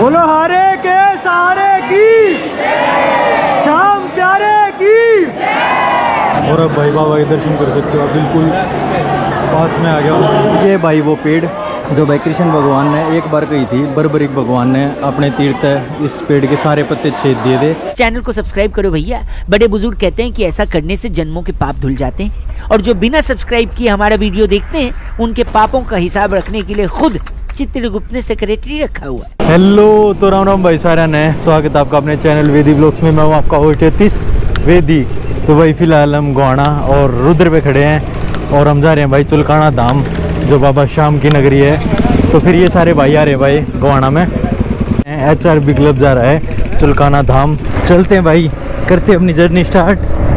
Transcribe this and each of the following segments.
बोलो हारे के सहारे की, शाम प्यारे की। और अब भाई बाबा के दर्शन कर सकते हो आप, बिल्कुल पास में आ गया। ये भाई वो पेड़ जो भाई कृष्ण भगवान ने एक बार कही थी, बर्बरिक भगवान ने अपने तीर्थ इस पेड़ के सारे पत्ते छेद दिए थे। चैनल को सब्सक्राइब करो भैया, बड़े बुजुर्ग कहते हैं कि ऐसा करने से जन्मों के पाप धुल जाते हैं, और जो बिना सब्सक्राइब किए हमारा वीडियो देखते हैं उनके पापों का हिसाब रखने के लिए खुद चित्रगुप्त ने सेक्रेटरी रखा हुआ है। हेलो, तो राम राम भाई सारा ने स्वागत है आपका अपने चैनल वेदी ब्लॉग्स में। मैं हूँ आपका होस्ट 33 वेदी। तो भाई फिलहाल हम गोहाना और रुद्र पे खड़े हैं और हम जा रहे हैं भाई चुलकाना धाम, जो बाबा श्याम की नगरी है। तो फिर ये सारे भाई आ रहे हैं भाई गोहाना में। HRB क्लब जा रहा है चुलकाना धाम। चलते हैं भाई, करते हैं अपनी जर्नी स्टार्ट।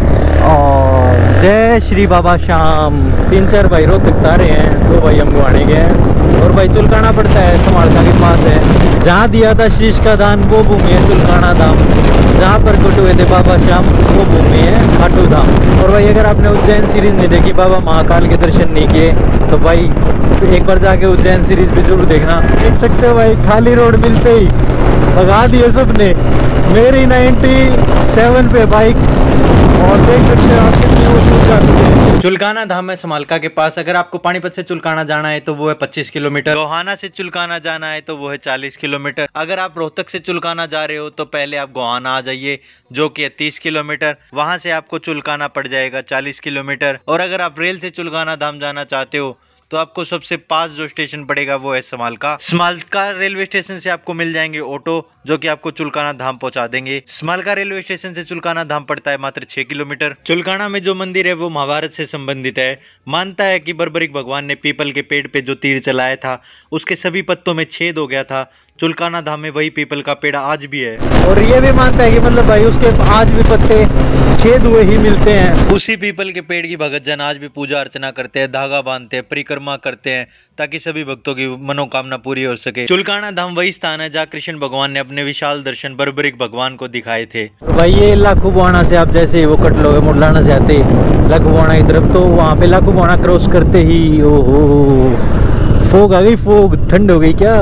और जय श्री बाबा श्याम। 3-4 भाई रोहतक तारे हैं, 2 भाई हम गोहाने के हैं। और भाई चुलकाना पड़ता है समालका के पास है, जहाँ दिया था शीश का दान वो भूमि है चुलकाना धाम। जहाँ पर कट हुए थे बाबा श्याम वो भूमि है खाटू धाम। और भाई अगर आपने उज्जैन सीरीज नहीं देखी, बाबा महाकाल के दर्शन नहीं किए, तो भाई एक बार जाके उज्जैन सीरीज भी जरूर देखना। देख सकते हो भाई, खाली रोड मिलते ही भगा दिए सबने। मेरी 97 पे बाइक, और देख सकते हो आप कितनी ऊंची जाती है। चुलकाना धाम है समालका के पास। अगर आपको पानीपत से चुलकाना जाना है तो वो है 25 किलोमीटर। गोहाना से चुलकाना जाना है तो वो है 40 किलोमीटर। अगर आप रोहतक से चुलकाना जा रहे हो तो पहले आप गोहाना आ जाइए, जो कि है 30 किलोमीटर। वहां से आपको चुलकाना पड़ जाएगा 40 किलोमीटर। और अगर आप रेल से चुलकाना धाम जाना चाहते हो तो आपको सबसे पास जो स्टेशन पड़ेगा वो है समालका। समालका रेलवे स्टेशन से आपको मिल जाएंगे ऑटो, जो कि आपको चुलकाना धाम पहुंचा देंगे। समालका रेलवे स्टेशन से चुलकाना धाम पड़ता है मात्र 6 किलोमीटर। चुलकाना में जो मंदिर है वो महाभारत से संबंधित है। मानता है कि बर्बरिक भगवान ने पीपल के पेड़ पे जो तीर चलाया था उसके सभी पत्तों में छेद हो गया था। चुलकाना धाम में वही पीपल का पेड़ आज भी है। और ये भी मानता है कि मतलब भाई उसके आज भी पत्ते छेद हुए ही मिलते हैं। उसी पीपल के पेड़ की भगत जन आज भी पूजा अर्चना करते हैं, धागा बांधते हैं, परिक्रमा करते हैं, ताकि सभी भक्तों की मनोकामना पूरी हो सके। चुलकाना धाम वही स्थान है जहाँ कृष्ण भगवान ने अपने विशाल दर्शन बर्बरिक भगवान को दिखाए थे। भाई ये लाखू बुआना से आप जैसे ही वो कट लोगे मुडलाना से आते लाखू बुआना की तरफ, तो वहाँ पे लाखू बुआना क्रॉस करते ही ओहो फोग आ गई, फोग ठंड हो गई क्या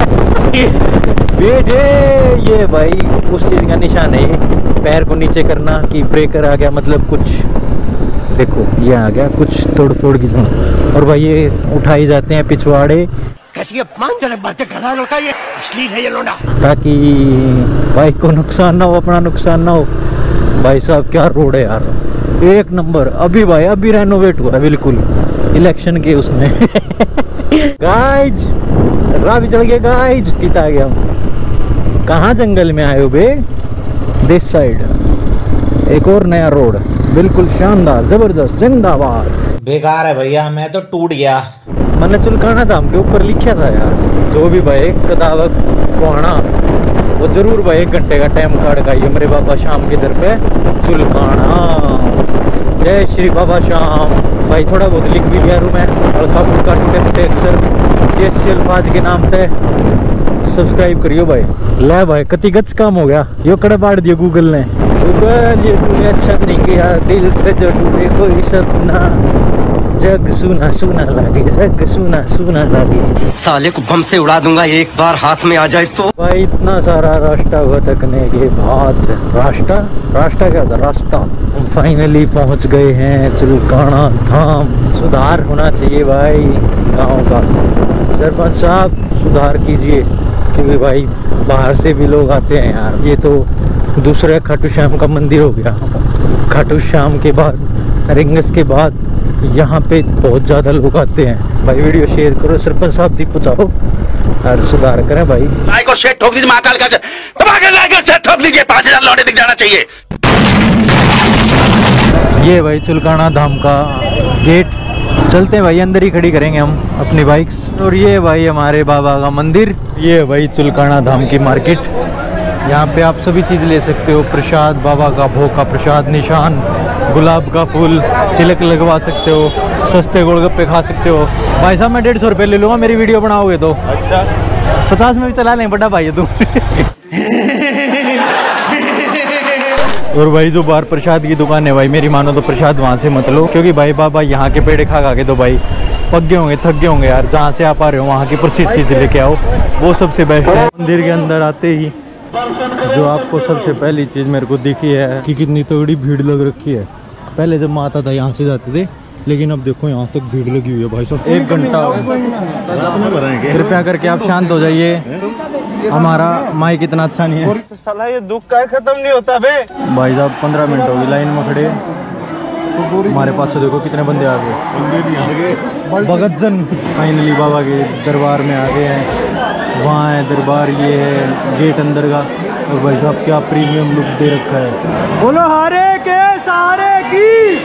बेटे। ये भाई उस चीज का निशान है, पैर को नीचे करना कि ब्रेकर आ गया, मतलब कुछ देखो ये आ गया कुछ तोड़ फोड़ की। और भाई ये उठाई जाते हैं पिछवाड़े, कैसी अपमानजनक बातें कर रहा है लड़का, ये अश्लील है ये लोना, ताकि बाइक को नुकसान ना हो, अपना नुकसान ना हो। भाई साहब क्या रोड है यार, एक नंबर। अभी भाई अभी रेनोवेट हुआ है बिल्कुल इलेक्शन के उसमें गाइज राह भी चढ़ गया गाइज, कितना आ गया हम। कहाँ जंगल में आए हो बे, दिस साइड एक और नया रोड, बिल्कुल शानदार जबरदस्त जिंदाबाद। बेकार है भैया, मैं तो टूट गया। मैंने चुलकाना धाम के ऊपर लिखा था यार, जो भी भाई कदावत गोहाना वो जरूर भाई 1 घंटे का टाइम काट का मेरे बाबा श्याम के दर पे चुलकाना। जय श्री बाबा श्याम। भाई थोड़ा बहुत लिख भी लिया मैं, हल्का फुल्का टूटे अक्सर जैसे अल्फाज के नाम थे। सब्सक्राइब करियो भाई। ले भाई कति गच काम हो गया, यो कड़ा बाढ़ दिया गूगल ने। गूगल ये तूने अच्छा नहीं किया, दिल से जो टूटे कोई सपना, जग सुना सुना लागे, जग सुना सुना लागे। साले को बम से उड़ा दूंगा एक बार हाथ में आ जाए तो। भाई इतना सारा रास्ता भटकने के बाद, रास्ता क्या था, रास्ता हम फाइनली पहुंच गए हैं चुलकाना धाम। सुधार होना चाहिए भाई गांव का, सरपंच साहब सुधार कीजिए, क्योंकि भाई बाहर से भी लोग आते हैं यार। ये तो दूसरा खाटू श्याम का मंदिर हो गया। खाटू श्याम के बाद रिंगस के बाद यहाँ पे बहुत ज़्यादा लोग आते हैं। भाई वीडियो शेयर करो, सरपंच साहब तक पहुँचाओ और सुधार करें भाई। लाइक और शेयर ठोक दीजिए, महाकाल का लाइक और शेयर ठोक दीजिए, 5000 लौटे दिख जाना चाहिए। ये भाई चुलकाना धाम का गेट, चलते हैं भाई अंदर ही खड़ी करेंगे हम अपनी बाइक्स। और ये भाई हमारे बाबा का मंदिर, ये भाई चुलकाना धाम की मार्केट। यहाँ पे आप सभी चीज़ ले सकते हो, प्रसाद, बाबा का भोग का प्रसाद, निशान, गुलाब का फूल, तिलक लगवा सकते हो, सस्ते गोलगप्पे खा सकते हो। भाई साहब मैं 150 रुपये ले लूँगा मेरी वीडियो बनाओगे तो। अच्छा 50 में भी चला लें, बड़ा भाई है तू और भाई जो बाहर प्रसाद की दुकान है भाई, मेरी मानो तो प्रसाद वहाँ से मत लो, क्योंकि भाई बाबा यहाँ के पेड़ खा खा के तो भाई पक गए होंगे, थक गए होंगे यार, जहाँ से आप आ रहे हो वहाँ की प्रसिद्ध चीज़ लेके आओ, वो सबसे बेस्ट है। मंदिर के अंदर आते ही जो आपको सबसे पहली चीज़ मेरे को दिखी है कि कितनी तगड़ी भीड़ लग रखी है। पहले जब मैं आता था यहाँ से जाते थे, लेकिन अब देखो यहाँ तक भीड़ लगी हुई है भाई साहब। 1 घंटा कृपया करके आप शांत हो जाइए, हमारा माइक इतना अच्छा नहीं है। साला ये दुख का खत्म नहीं होता बे। भाई साहब 15 मिनट हो गई लाइन में खड़े, हमारे पास से देखो कितने बंदे आ गए। भगत जन फाइनली बाबा के दरबार में आ गए हैं। वहाँ है दरबार, ये है गेट अंदर का। और भाई साहब क्या प्रीमियम लुक दे रखा है। बोलो हारे के सारे की,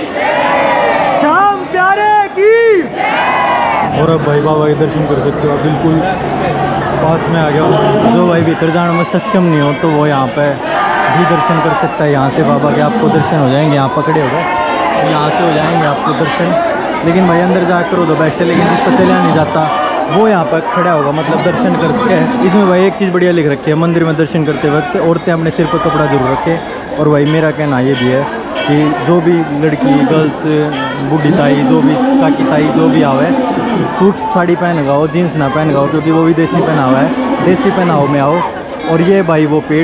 शाम प्यारे की। और अब भाई बाबा के दर्शन कर सकते हो आप, बिल्कुल पास में आ गया। जो भाई भीतर जाने में सक्षम नहीं हो तो वो यहाँ पे भी दर्शन कर सकता है। यहाँ से बाबा के आपको दर्शन हो जाएंगे, यहाँ पकड़े होगा, यहाँ से हो जाएंगे आपको दर्शन। लेकिन भाई अंदर जाकर हो तो बेस्ट है, लेकिन जिसको चला नहीं जाता वो यहाँ पर खड़ा होगा, मतलब दर्शन करके। इसमें भाई एक चीज़ बढ़िया लिख रखी है, मंदिर में दर्शन करते वक्त औरतें अपने सिर पर कपड़ा जरूर रखें। और भाई मेरा कहना ये भी है कि जो भी लड़की, गर्ल्स, बूढ़ी ताई, जो भी काकी ताई जो भी आवे, सूट साड़ी पहन गाओ, जीन्स ना पहन गाओ, क्योंकि वो विदेशी पहनावा है। देसी पहनाव में आओ। और ये भाई वो पेड़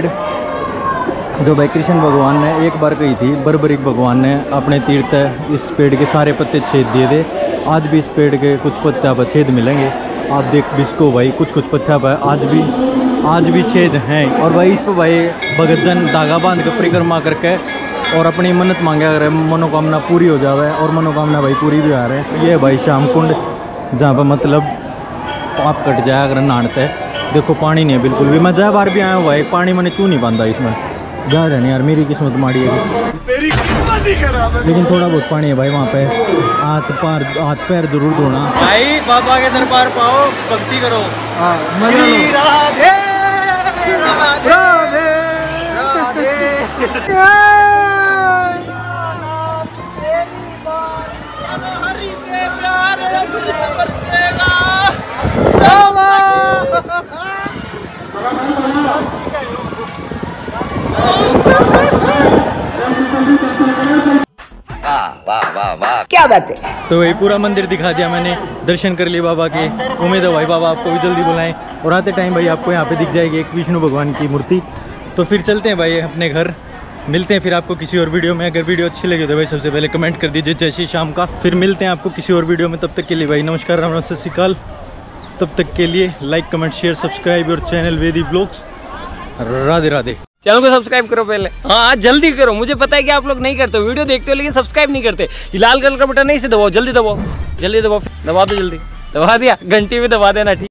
जो भाई कृष्ण भगवान ने एक बार कही थी, बर्बरिक भगवान ने अपने तीर्थ इस पेड़ के सारे पत्ते छेद दिए थे। आज भी इस पेड़ के कुछ पत्ते पर छेद मिलेंगे। आप देख बिस्को भाई कुछ पत्ते पर आज भी छेद हैं। और भाई इस पर भाई भगत जन धागा बांध कर परिक्रमा करके और अपनी मन्नत मांगे, अगर मनोकामना पूरी हो जावे। और मनोकामना भाई पूरी भी आ रहे हैं। ये भाई श्याम कुंड, जहाँ पर मतलब पाप कट जाए अगर नहाते। देखो पानी नहीं है बिल्कुल भी। मैं जय बार भी आया हूँ भाई, पानी मैंने क्यों नहीं बांधा इसमें, जा रहे नहीं यार, मेरी किस्मत माड़ी है। तेरी किस्मत ही खराब है। लेकिन थोड़ा बहुत पानी है भाई वहाँ पे, हाथ पैर जरूर धोना। भाई बाबा के दरबार पाओ, भक्ति करो। श्री राधे राधे राधे हरि से प्यार अमृत बरसेगा। क्या बात है। तो वही पूरा मंदिर दिखा दिया मैंने, दर्शन कर लिए बाबा के। उम्मीद है भाई बाबा आपको भी जल्दी बुलाएं। और आते टाइम भाई आपको यहाँ पे दिख जाएगी एक विष्णु भगवान की मूर्ति। तो फिर चलते हैं भाई अपने घर, मिलते हैं फिर आपको किसी और वीडियो में। अगर वीडियो अच्छी लगी तो भाई सबसे पहले कमेंट कर दीजिए जय श्री शाम का। फिर मिलते हैं आपको किसी और वीडियो में, तब तक के लिए भाई नमस्कार, राम राम, सत श्री अकाल। तब तक के लिए लाइक कमेंट शेयर सब्सक्राइब और channel Vedi blogs. Radhe Radhe. Channel को सब्सक्राइब करो पहले, हाँ जल्दी करो। मुझे पता है कि आप लोग नहीं करते, वीडियो देखते हो लेकिन सब्सक्राइब नहीं करते। ये लाल कलर का बटन नहीं से दबाओ, जल्दी दबाओ, जल्दी दबाओ, दबा दो, जल्दी दबा दिया, घंटी भी दबा देना। ठीक।